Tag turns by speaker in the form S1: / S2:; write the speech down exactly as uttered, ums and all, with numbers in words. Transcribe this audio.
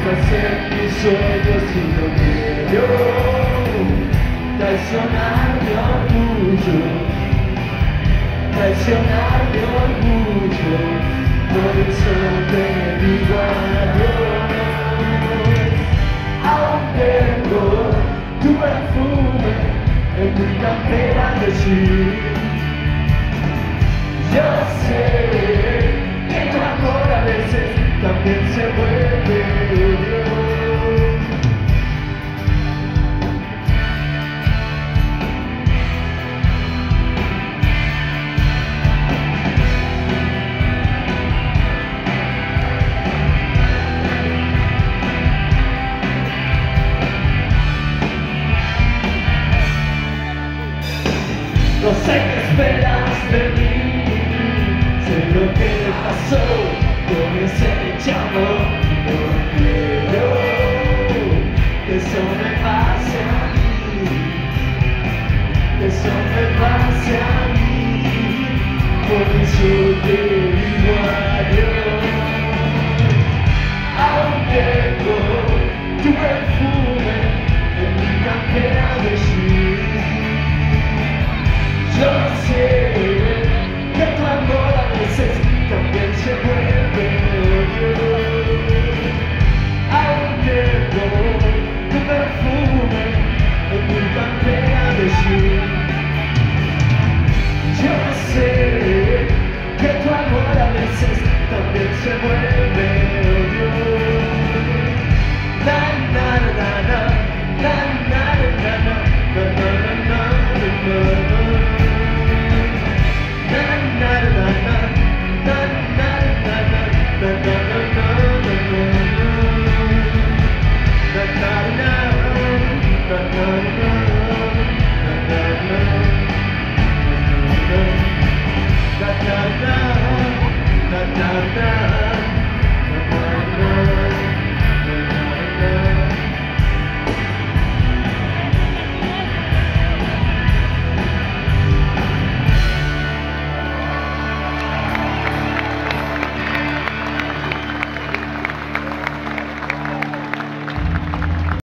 S1: estás en mis sueños y no quiero traicionar mi orgullo, traicionar mi orgullo, por eso te digo adiós. Aún tengo tu perfume en mi campera de jean. Yo sé que tu amor a veces también se vuelve